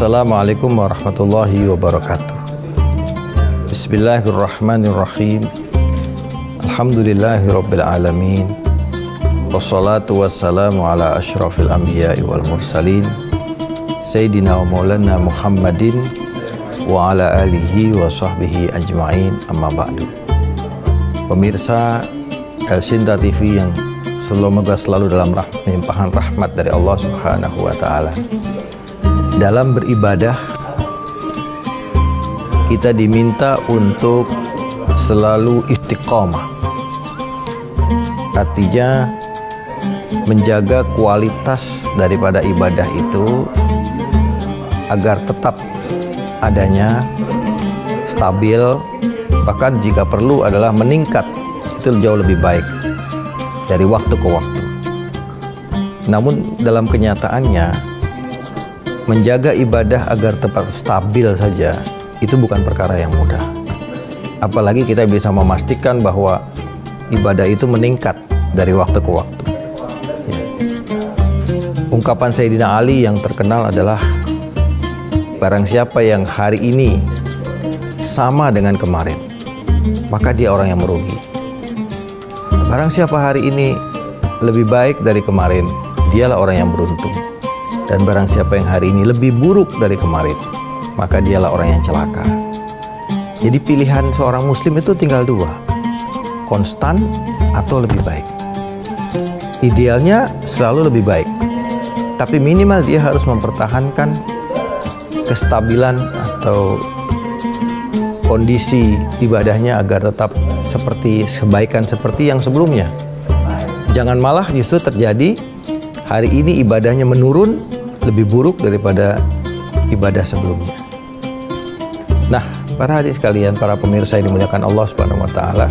Assalamualaikum warahmatullahi wabarakatuh. Bismillahirrahmanirrahim. Alhamdulillahirabbil alamin. Wassalatu wassalamu ala asyrafil anbiya'i wal mursalin Sayyidina wa maulana Muhammadin wa ala alihi wa sahbihi ajma'in, amma ba'du. Pemirsa El Sinta TV yang selalu dalam limpahan rahmat dari Allah Subhanahu wa Ta'ala. Dalam beribadah, kita diminta untuk selalu istiqomah. Artinya menjaga kualitas daripada ibadah itu agar tetap adanya, stabil, bahkan jika perlu adalah meningkat, itu jauh lebih baik dari waktu ke waktu. Namun dalam kenyataannya, menjaga ibadah agar tetap stabil saja itu bukan perkara yang mudah. Apalagi kita bisa memastikan bahwa ibadah itu meningkat dari waktu ke waktu. Ya. Ungkapan Sayyidina Ali yang terkenal adalah, barang siapa yang hari ini sama dengan kemarin, maka dia orang yang merugi. Barang siapa hari ini lebih baik dari kemarin, dialah orang yang beruntung. Dan barang siapa yang hari ini lebih buruk dari kemarin, maka dialah orang yang celaka. Jadi pilihan seorang muslim itu tinggal dua, konstan atau lebih baik. Idealnya selalu lebih baik, tapi minimal dia harus mempertahankan kestabilan atau kondisi ibadahnya agar tetap seperti kebaikan seperti yang sebelumnya. Jangan malah justru terjadi hari ini ibadahnya menurun lebih buruk daripada ibadah sebelumnya. Nah, para hadirin sekalian, para pemirsa yang dimuliakan Allah Subhanahu wa Ta'ala,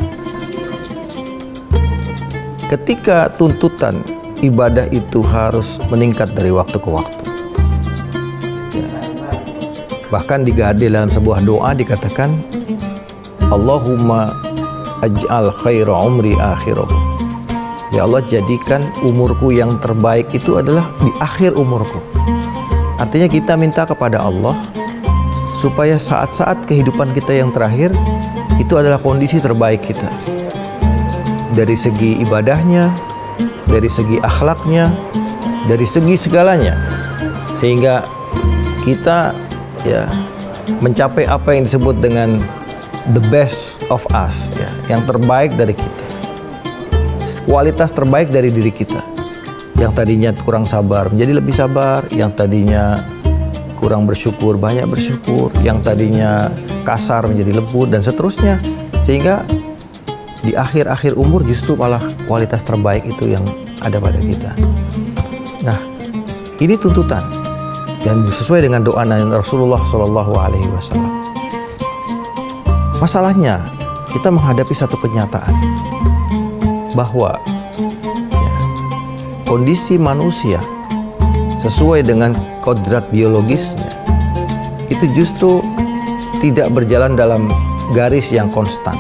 ketika tuntutan ibadah itu harus meningkat dari waktu ke waktu, ya, bahkan digadai dalam sebuah doa dikatakan, Allahumma aj'al khaira umri akhirahu. Ya Allah, jadikan umurku yang terbaik itu adalah di akhir umurku. Artinya kita minta kepada Allah supaya saat-saat kehidupan kita yang terakhir itu adalah kondisi terbaik kita. Dari segi ibadahnya, dari segi akhlaknya, dari segi segalanya. Sehingga kita ya mencapai apa yang disebut dengan the best of us, ya, yang terbaik dari kita. Kualitas terbaik dari diri kita. Yang tadinya kurang sabar menjadi lebih sabar, yang tadinya kurang bersyukur banyak bersyukur, yang tadinya kasar menjadi lembut, dan seterusnya. Sehingga di akhir-akhir umur justru malah kualitas terbaik itu yang ada pada kita. Nah, ini tuntutan dan sesuai dengan doa Rasulullah SAW. Masalahnya, kita menghadapi satu kenyataan bahwa ya, kondisi manusia sesuai dengan kodrat biologisnya itu justru tidak berjalan dalam garis yang konstan.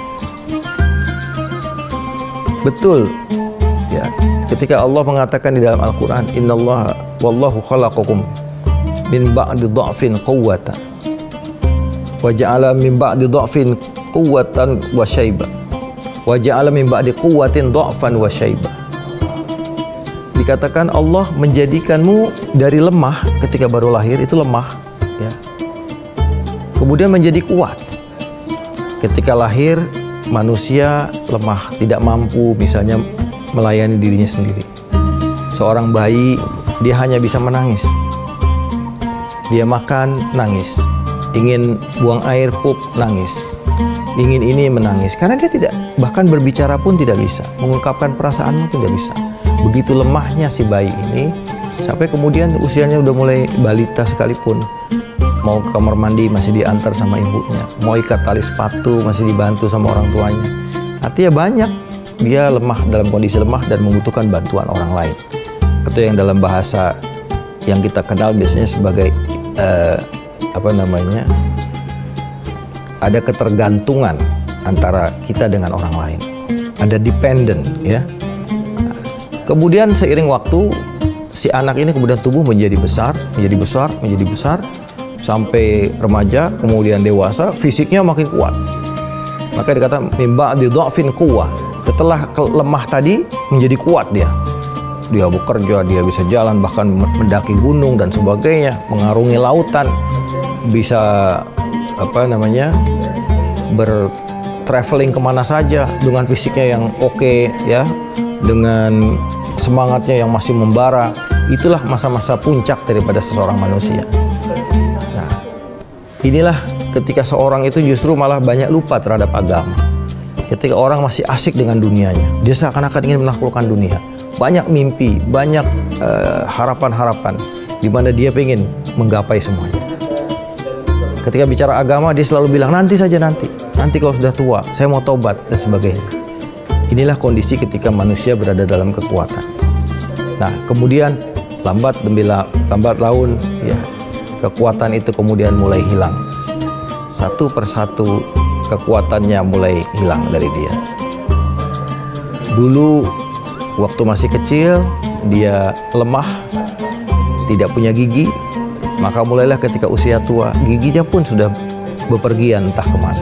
Betul ya, ketika Allah mengatakan di dalam Al-Quran, innallaha wallahu khalaqakum min ba'di dha'fin quwwatan wa ja'ala min ba'di dha'fin quwwatan wa syaiba wa ja'ala min ba'di quwwatin dha'fan wa syaiba. Dikatakan Allah menjadikanmu dari lemah ketika baru lahir, itu lemah ya. Kemudian menjadi kuat. Ketika lahir manusia lemah, tidak mampu misalnya melayani dirinya sendiri. Seorang bayi dia hanya bisa menangis. Dia makan nangis, ingin buang air pup nangis, ingin ini menangis, karena dia tidak, bahkan berbicara pun tidak bisa, mengungkapkan perasaan pun tidak bisa. Begitu lemahnya si bayi ini, sampai kemudian usianya udah mulai balita sekalipun, mau ke kamar mandi masih diantar sama ibunya, mau ikat tali sepatu masih dibantu sama orang tuanya. Artinya banyak dia lemah, dalam kondisi lemah dan membutuhkan bantuan orang lain. Atau yang dalam bahasa yang kita kenal biasanya sebagai ada ketergantungan antara kita dengan orang lain, ada dependent ya. Kemudian seiring waktu si anak ini kemudian tubuh menjadi besar, sampai remaja, kemudian dewasa, fisiknya makin kuat. Maka dikata min ba'di dha'fin quwwah. Setelah lemah tadi menjadi kuat dia. Dia bekerja, dia bisa jalan, bahkan mendaki gunung dan sebagainya, mengarungi lautan, bisa bertraveling kemana saja dengan fisiknya yang oke, ya, dengan semangatnya yang masih membara. Itulah masa-masa puncak daripada seseorang manusia. Nah, inilah ketika seorang itu justru malah banyak lupa terhadap agama. Ketika orang masih asik dengan dunianya, dia seakan-akan ingin menaklukkan dunia. Banyak mimpi, banyak harapan-harapan di mana dia ingin menggapai semuanya. Ketika bicara agama, dia selalu bilang nanti saja, nanti kalau sudah tua, saya mau tobat dan sebagainya. Inilah kondisi ketika manusia berada dalam kekuatan. Nah, kemudian lambat laun, ya, kekuatan itu kemudian mulai hilang. Satu persatu kekuatannya mulai hilang dari dia. Dulu waktu masih kecil dia lemah, tidak punya gigi, maka mulailah ketika usia tua giginya pun sudah bepergian entah kemana.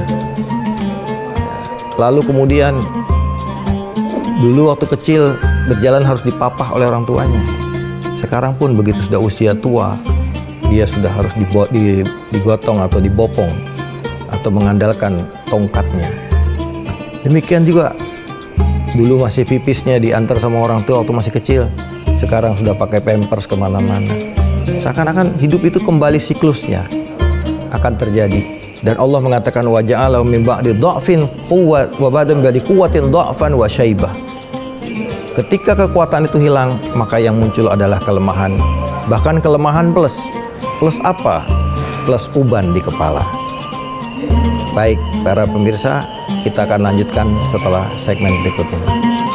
Lalu kemudian dulu waktu kecil berjalan harus dipapah oleh orang tuanya. Sekarang pun begitu sudah usia tua, dia sudah harus digotong atau dibopong atau mengandalkan tongkatnya. Demikian juga dulu masih pipisnya diantar sama orang tua waktu masih kecil, sekarang sudah pakai pampers kemana-mana. Seakan-akan hidup itu kembali siklusnya akan terjadi. Dan Allah mengatakan wa ja'ala min ba'di dha'fin quwwatan wa ba'da ba'di quwwatin dha'fan wa syaibah. Ketika kekuatan itu hilang, maka yang muncul adalah kelemahan. Bahkan kelemahan plus apa? Plus uban di kepala. Baik, para pemirsa, kita akan lanjutkan setelah segmen berikut ini.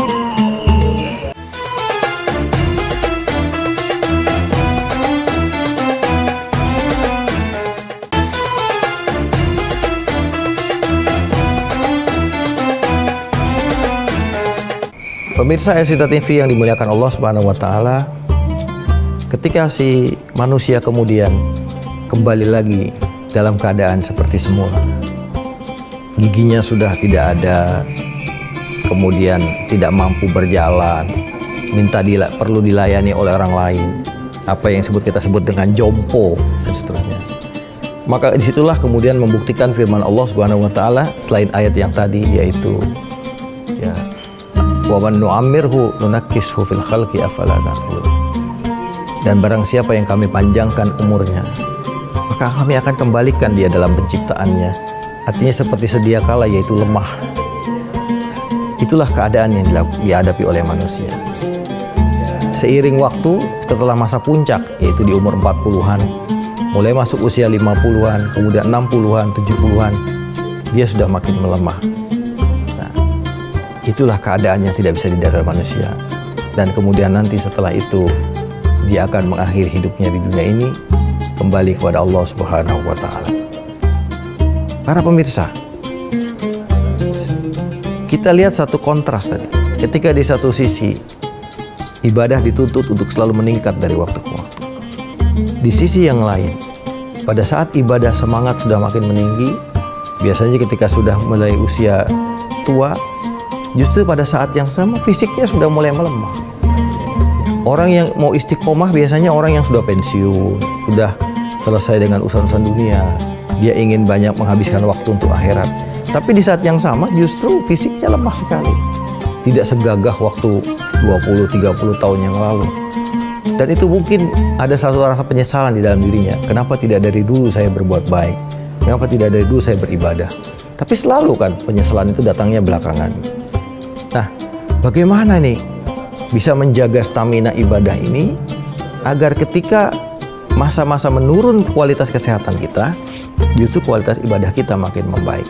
Pemirsa Asita TV yang dimuliakan Allah Subhanahu wa taala, ketika si manusia kemudian kembali lagi dalam keadaan seperti semula, giginya sudah tidak ada, kemudian tidak mampu berjalan, perlu dilayani oleh orang lain, apa yang kita sebut dengan jompo dan seterusnya. Maka disitulah kemudian membuktikan firman Allah Subhanahu wa taala selain ayat yang tadi, yaitu ya, wa man nu'ammirhu nunakkishu fil khalqi afala taqilun. Dan barang siapa yang kami panjangkan umurnya, maka kami akan kembalikan dia dalam penciptaannya. Artinya seperti sedia kala, yaitu lemah. Itulah keadaan yang dihadapi oleh manusia. Seiring waktu, setelah masa puncak, yaitu di umur 40-an, mulai masuk usia 50-an, kemudian 60-an, 70-an, dia sudah makin melemah. Nah, itulah keadaan yang tidak bisa dihindari manusia. Dan kemudian nanti setelah itu, dia akan mengakhiri hidupnya di dunia ini, kembali kepada Allah Subhanahu wa ta'ala. Para pemirsa, kita lihat satu kontras tadi. Ketika di satu sisi ibadah dituntut untuk selalu meningkat dari waktu ke waktu, di sisi yang lain, pada saat ibadah semangat sudah makin meninggi, biasanya ketika sudah mulai usia tua, justru pada saat yang sama fisiknya sudah mulai melemah. Orang yang mau istiqomah biasanya orang yang sudah pensiun, sudah selesai dengan urusan-urusan dunia. Dia ingin banyak menghabiskan waktu untuk akhirat. Tapi di saat yang sama justru fisiknya lemah sekali. Tidak segagah waktu 20-30 tahun yang lalu. Dan itu mungkin ada satu rasa penyesalan di dalam dirinya. Kenapa tidak dari dulu saya berbuat baik? Kenapa tidak dari dulu saya beribadah? Tapi selalu kan penyesalan itu datangnya belakangan. Nah, bagaimana nih bisa menjaga stamina ibadah ini agar ketika masa-masa menurun kualitas kesehatan kita, justru kualitas ibadah kita makin membaik.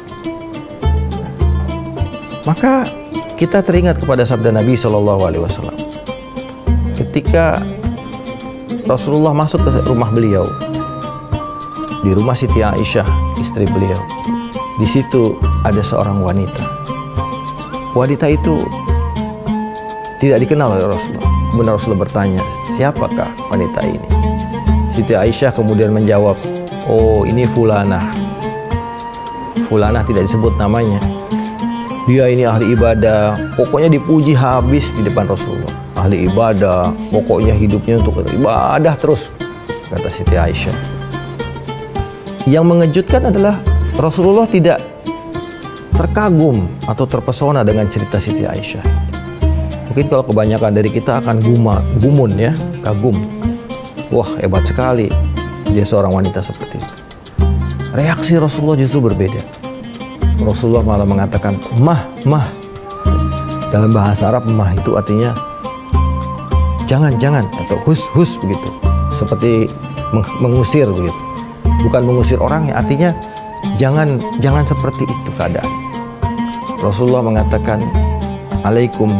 Maka kita teringat kepada sabda Nabi SAW ketika Rasulullah masuk ke rumah beliau, di rumah Siti Aisyah, istri beliau. Di situ ada seorang wanita. Wanita itu tidak dikenal oleh Rasulullah. kemudian Rasulullah bertanya, siapakah wanita ini? Siti Aisyah kemudian menjawab, oh ini fulanah. Fulanah tidak disebut namanya. Dia ini ahli ibadah, pokoknya dipuji habis di depan Rasulullah. Ahli ibadah, pokoknya hidupnya untuk ibadah terus, kata Siti Aisyah. Yang mengejutkan adalah Rasulullah tidak terkagum atau terpesona dengan cerita Siti Aisyah. Mungkin kalau kebanyakan dari kita akan gumun ya, kagum. Wah, hebat sekali dia seorang wanita seperti itu. Reaksi Rasulullah justru berbeda. Rasulullah malah mengatakan mah. Dalam bahasa Arab mah itu artinya jangan atau hus begitu. Seperti mengusir begitu. Bukan mengusir orang ya, artinya jangan seperti itu keadaan. Rasulullah mengatakan alaikum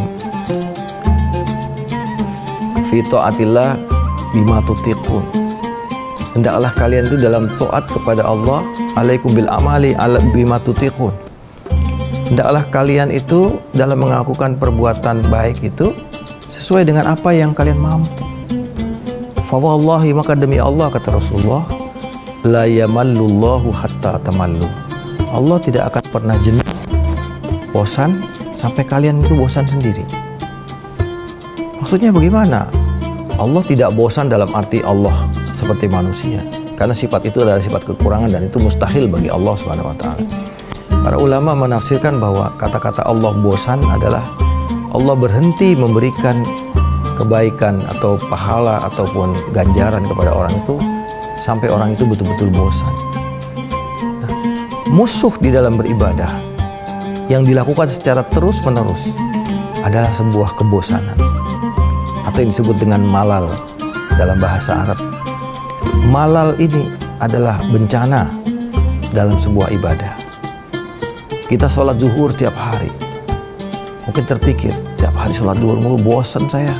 fi taatillah bima tutiqun. Hendaklah kalian itu dalam taat kepada Allah, alaikum bil amali ala bima tutiqun. Hendaklah kalian itu dalam melakukan perbuatan baik itu sesuai dengan apa yang kalian mampu. Fa wallahi, maka demi Allah, kata Rasulullah, la yamallullahu hatta tamallu. Allah tidak akan pernah jenuh, bosan sampai kalian itu bosan sendiri. Maksudnya bagaimana? Allah tidak bosan dalam arti Allah seperti manusia, karena sifat itu adalah sifat kekurangan dan itu mustahil bagi Allah Subhanahu wa taala. Para ulama menafsirkan bahwa kata-kata Allah bosan adalah Allah berhenti memberikan kebaikan atau pahala ataupun ganjaran kepada orang itu sampai orang itu betul-betul bosan. Nah, musuh di dalam beribadah yang dilakukan secara terus-menerus adalah sebuah kebosanan atau yang disebut dengan malal dalam bahasa Arab. Malal ini adalah bencana dalam sebuah ibadah. Kita sholat zuhur tiap hari, mungkin terpikir tiap hari sholat zuhur mulu bosan saya.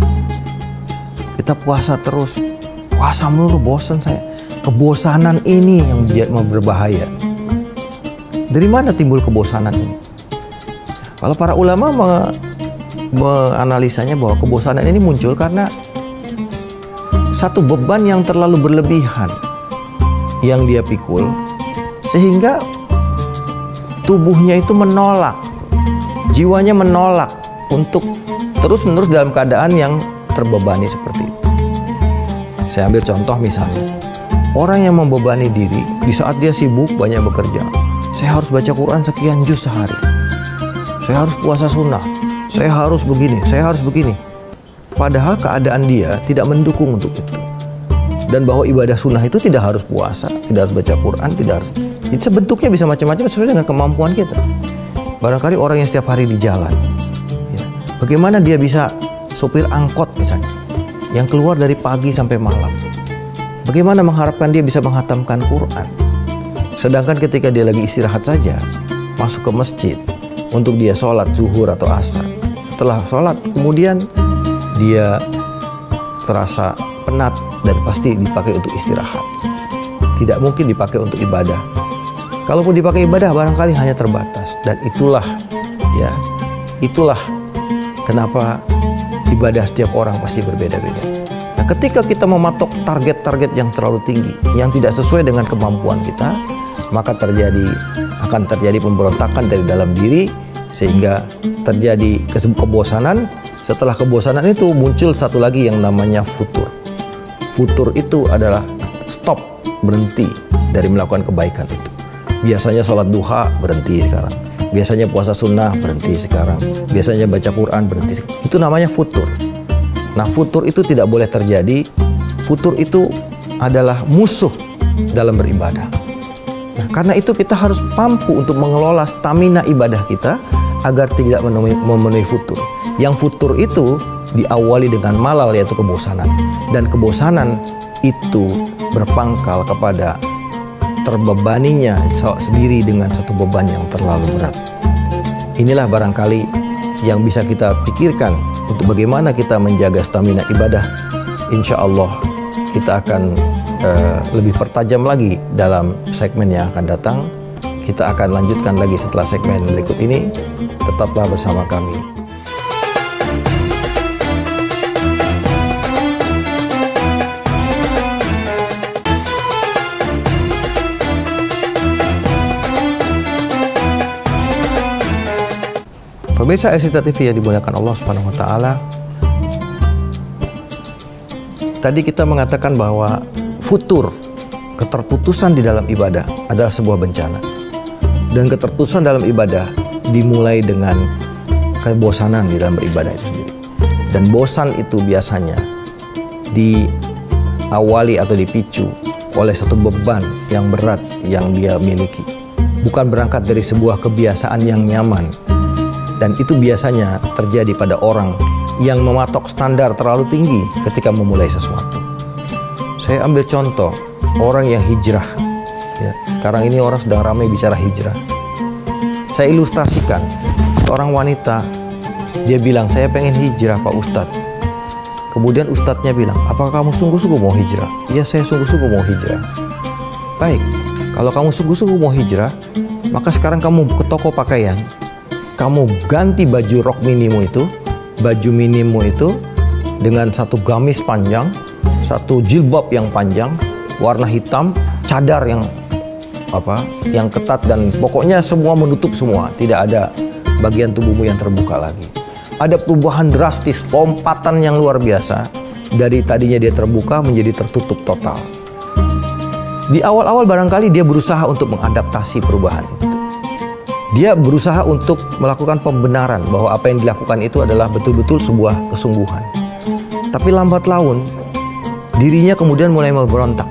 Kita puasa terus, puasa mulu bosan saya. Kebosanan ini yang berbahaya. Dari mana timbul kebosanan ini? Kalau para ulama menganalisanya bahwa kebosanan ini muncul karena satu beban yang terlalu berlebihan yang dia pikul, sehingga tubuhnya itu menolak, jiwanya menolak untuk terus-menerus dalam keadaan yang terbebani seperti itu. Saya ambil contoh misalnya, orang yang membebani diri di saat dia sibuk banyak bekerja. Saya harus baca Quran sekian juz sehari. Saya harus puasa sunnah. Saya harus begini, saya harus begini. Padahal keadaan dia tidak mendukung untuk itu. Dan bahwa ibadah sunnah itu tidak harus puasa, tidak harus baca Quran, tidak harus. Itu bentuknya bisa macam-macam sesuai dengan kemampuan kita. Barangkali orang yang setiap hari di jalan, ya, bagaimana dia bisa sopir angkot misalnya, yang keluar dari pagi sampai malam. Bagaimana mengharapkan dia bisa menghatamkan Quran? Sedangkan ketika dia lagi istirahat saja, masuk ke masjid untuk dia sholat zuhur atau asar. Setelah sholat, kemudian dia terasa penat dan pasti dipakai untuk istirahat. Tidak mungkin dipakai untuk ibadah. Kalaupun dipakai ibadah, barangkali hanya terbatas. Dan itulah kenapa ibadah setiap orang pasti berbeda-beda. Nah, ketika kita mematok target-target yang terlalu tinggi, yang tidak sesuai dengan kemampuan kita, maka akan terjadi pemberontakan dari dalam diri, sehingga terjadi kebosanan. Setelah kebosanan itu muncul satu lagi yang namanya futur. Futur itu adalah stop, berhenti dari melakukan kebaikan itu. Biasanya sholat duha berhenti sekarang. Biasanya puasa sunnah berhenti sekarang. Biasanya baca Quran berhenti sekarang. Itu namanya futur. Nah, futur itu tidak boleh terjadi. Futur itu adalah musuh dalam beribadah. Nah, karena itu kita harus mampu untuk mengelola stamina ibadah kita agar tidak memenuhi futur. Yang futur itu diawali dengan malal, yaitu kebosanan. Dan kebosanan itu berpangkal kepada terbebaninya sendiri dengan satu beban yang terlalu berat. Inilah barangkali yang bisa kita pikirkan untuk bagaimana kita menjaga stamina ibadah. Insya Allah kita akan lebih pertajam lagi dalam segmen yang akan datang. Kita akan lanjutkan lagi setelah segmen berikut ini. Tetaplah bersama kami. Pemirsa SCTA TV yang dimuliakan Allah Subhanahu wa taala. Tadi kita mengatakan bahwa futur, keterputusan di dalam ibadah adalah sebuah bencana. Dan keterputusan dalam ibadah dimulai dengan kebosanan di dalam beribadah itu sendiri. Dan bosan itu biasanya diawali atau dipicu oleh satu beban yang berat yang dia miliki. Bukan berangkat dari sebuah kebiasaan yang nyaman. Dan itu biasanya terjadi pada orang yang mematok standar terlalu tinggi ketika memulai sesuatu. Saya ambil contoh orang yang hijrah. Ya, sekarang ini orang sedang ramai bicara hijrah. Saya ilustrasikan, seorang wanita, dia bilang, saya pengen hijrah Pak Ustadz. Kemudian Ustadznya bilang, apakah kamu sungguh-sungguh mau hijrah? Iya, saya sungguh-sungguh mau hijrah. Baik, kalau kamu sungguh-sungguh mau hijrah, maka sekarang kamu ke toko pakaian, kamu ganti baju rok minimu itu, baju minimu itu dengan satu gamis panjang, satu jilbab yang panjang, warna hitam, cadar yang ketat, dan pokoknya semua menutup semua, tidak ada bagian tubuhmu yang terbuka lagi. Ada perubahan drastis, lompatan yang luar biasa dari tadinya dia terbuka menjadi tertutup total. Di awal-awal barangkali dia berusaha untuk mengadaptasi perubahan itu. Dia berusaha untuk melakukan pembenaran bahwa apa yang dilakukan itu adalah betul-betul sebuah kesungguhan. Tapi lambat laun dirinya kemudian mulai memberontak.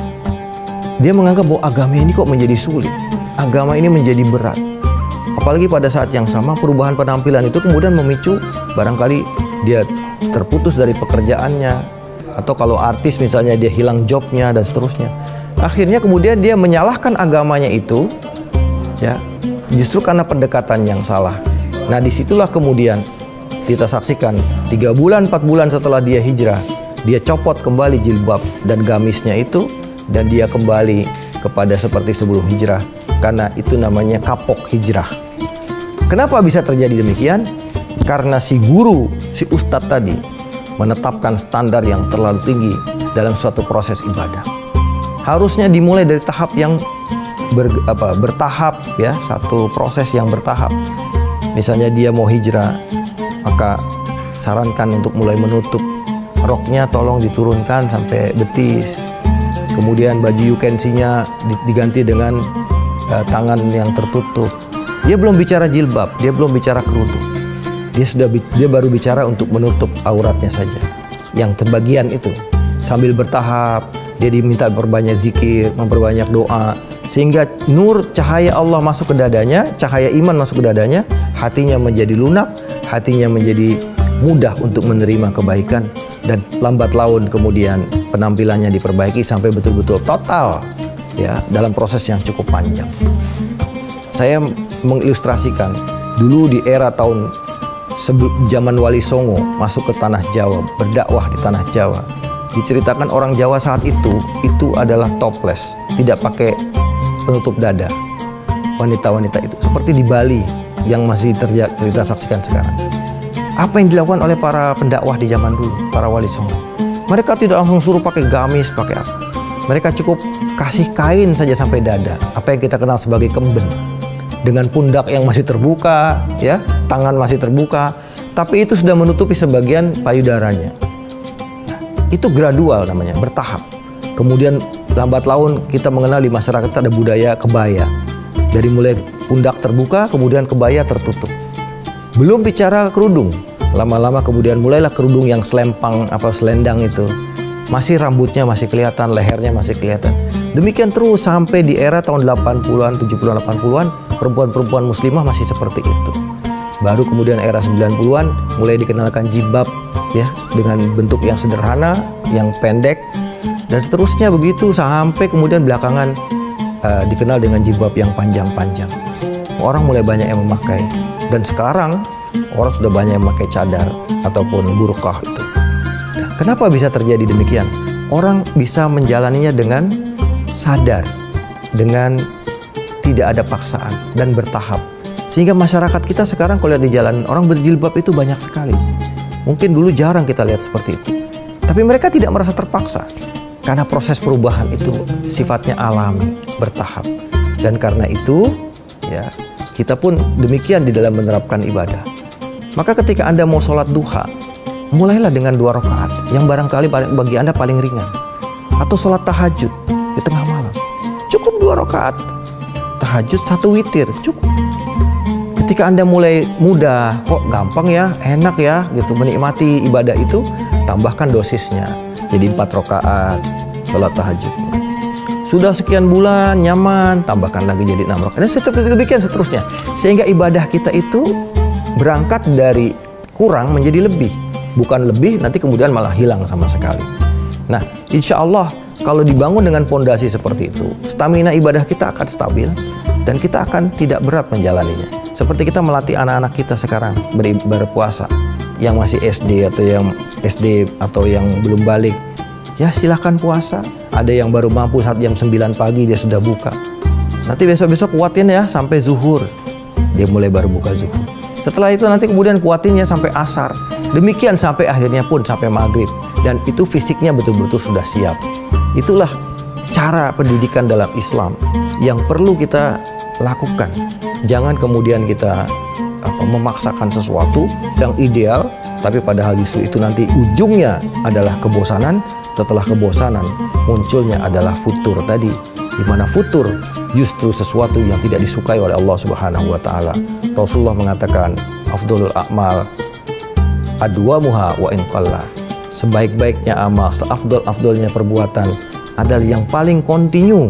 Dia menganggap bahwa agama ini kok menjadi sulit, agama ini menjadi berat. Apalagi pada saat yang sama perubahan penampilan itu kemudian memicu barangkali dia terputus dari pekerjaannya, atau kalau artis misalnya dia hilang jobnya dan seterusnya. Akhirnya kemudian dia menyalahkan agamanya itu, ya, justru karena pendekatan yang salah. Nah, disitulah kemudian kita saksikan 3 bulan, 4 bulan setelah dia hijrah, dia copot kembali jilbab dan gamisnya itu, dan dia kembali kepada seperti sebelum hijrah, karena itu namanya kapok hijrah. Kenapa bisa terjadi demikian? Karena si guru, si ustadz tadi menetapkan standar yang terlalu tinggi dalam suatu proses ibadah. Harusnya dimulai dari tahap yang bertahap, ya, satu proses yang bertahap. Misalnya dia mau hijrah, maka sarankan untuk mulai menutup roknya, tolong diturunkan sampai betis. Kemudian baju yukensinya diganti dengan tangan yang tertutup. Dia belum bicara jilbab, dia belum bicara kerudung. Dia baru bicara untuk menutup auratnya saja. Yang terbagian itu sambil bertahap, dia diminta berbanyak zikir, memperbanyak doa, sehingga nur cahaya Allah masuk ke dadanya, cahaya iman masuk ke dadanya, hatinya menjadi lunak, hatinya menjadi mudah untuk menerima kebaikan, dan lambat laun kemudian penampilannya diperbaiki sampai betul-betul total, ya, dalam proses yang cukup panjang. Saya mengilustrasikan dulu di era tahun zaman Wali Songo masuk ke tanah Jawa, berdakwah di tanah Jawa. Diceritakan orang Jawa saat itu adalah topless, tidak pakai penutup dada. Wanita-wanita itu seperti di Bali yang masih kita saksikan sekarang. Apa yang dilakukan oleh para pendakwah di zaman dulu, para Wali Songo? Mereka tidak langsung suruh pakai gamis, pakai apa. Mereka cukup kasih kain saja sampai dada, apa yang kita kenal sebagai kemben. Dengan pundak yang masih terbuka, ya, tangan masih terbuka, tapi itu sudah menutupi sebagian payudaranya. Nah, itu gradual namanya, bertahap. Kemudian lambat laun kita mengenal di masyarakat ada budaya kebaya. Dari mulai pundak terbuka, kemudian kebaya tertutup. Belum bicara kerudung. Lama-lama kemudian mulailah kerudung yang selempang, selendang itu. Masih rambutnya masih kelihatan, lehernya masih kelihatan. Demikian terus sampai di era tahun 80-an, 70-an, 80-an, perempuan-perempuan muslimah masih seperti itu. Baru kemudian era 90-an mulai dikenalkan jilbab, ya, dengan bentuk yang sederhana, yang pendek, dan seterusnya begitu sampai kemudian belakangan dikenal dengan jilbab yang panjang-panjang. Orang mulai banyak yang memakai, dan sekarang orang sudah banyak yang memakai cadar ataupun burqah itu. Nah, kenapa bisa terjadi demikian? Orang bisa menjalaninya dengan sadar, dengan tidak ada paksaan dan bertahap. Sehingga masyarakat kita sekarang kalau lihat di jalan, orang berjilbab itu banyak sekali. Mungkin dulu jarang kita lihat seperti itu. Tapi mereka tidak merasa terpaksa. Karena proses perubahan itu sifatnya alami, bertahap. Dan karena itu, ya, Kita pun demikian di dalam menerapkan ibadah. Maka ketika Anda mau sholat duha, mulailah dengan 2 rakaat yang barangkali bagi Anda paling ringan. Atau sholat tahajud di tengah malam, cukup 2 rakaat tahajud, 1 witir, cukup. Ketika Anda mulai mudah, kok gampang ya, enak ya gitu menikmati ibadah itu, tambahkan dosisnya jadi 4 rakaat sholat tahajudnya. Sudah sekian bulan nyaman, tambahkan lagi jadi 6 rakaat, dan seterusnya. Sehingga ibadah kita itu berangkat dari kurang menjadi lebih, bukan lebih nanti kemudian malah hilang sama sekali. Nah, insya Allah kalau dibangun dengan pondasi seperti itu, stamina ibadah kita akan stabil dan kita akan tidak berat menjalaninya. Seperti kita melatih anak-anak kita sekarang berpuasa, yang masih SD atau yang belum balik, ya silahkan puasa. Ada yang baru mampu saat jam 9 pagi dia sudah buka. Nanti besok-besok kuatin ya sampai zuhur, dia mulai baru buka zuhur. Setelah itu nanti kemudian kuatinnya sampai asar. Demikian sampai akhirnya pun sampai maghrib. Dan itu fisiknya betul-betul sudah siap. Itulah cara pendidikan dalam Islam yang perlu kita lakukan. Jangan kemudian kita memaksakan sesuatu yang ideal, tapi padahal justru itu nanti ujungnya adalah kebosanan. Setelah kebosanan munculnya adalah futur tadi, di mana futur justru sesuatu yang tidak disukai oleh Allah Subhanahu wa taala. Rasulullah mengatakan, afdhalul a'mal adwamuha wa in qalla. Sebaik-baiknya amal, seafdol-afdolnya perbuatan adalah yang paling kontinu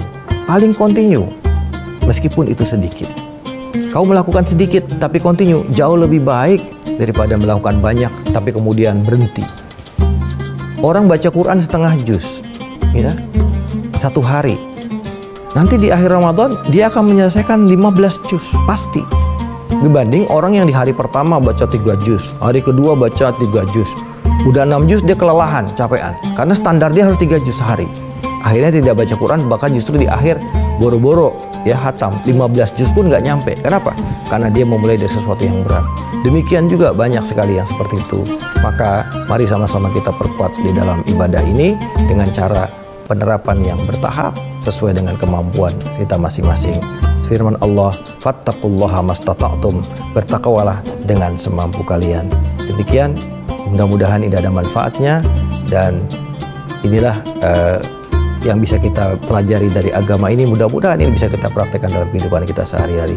meskipun itu sedikit. Kau melakukan sedikit tapi kontinu jauh lebih baik daripada melakukan banyak tapi kemudian berhenti. Orang baca Quran setengah juz, ya, 1 hari. Nanti di akhir Ramadan dia akan menyelesaikan 15 juz pasti. Dibanding orang yang di hari pertama baca 3 juz, hari kedua baca 3 juz, udah 6 juz dia kelelahan, capean. Karena standar dia harus 3 juz sehari. Akhirnya tidak baca Quran, bahkan justru di akhir boro-boro ya hatam 15 juz pun nggak nyampe. Kenapa? Karena dia memulai dari sesuatu yang berat. Demikian juga banyak sekali yang seperti itu. Maka mari sama-sama kita perkuat di dalam ibadah ini dengan cara penerapan yang bertahap sesuai dengan kemampuan kita masing-masing. Firman Allah, fattaqullaha mastata'tum, bertakwalah dengan semampu kalian. Demikian, mudah-mudahan ini ada manfaatnya, dan inilah yang bisa kita pelajari dari agama ini. Mudah-mudahan ini bisa kita praktekkan dalam kehidupan kita sehari-hari.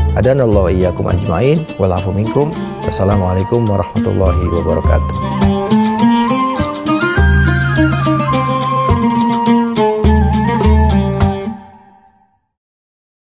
Adanallahu iyyakum ajma'in, wal afu minkum. Wassalamualaikum warahmatullahi wabarakatuh.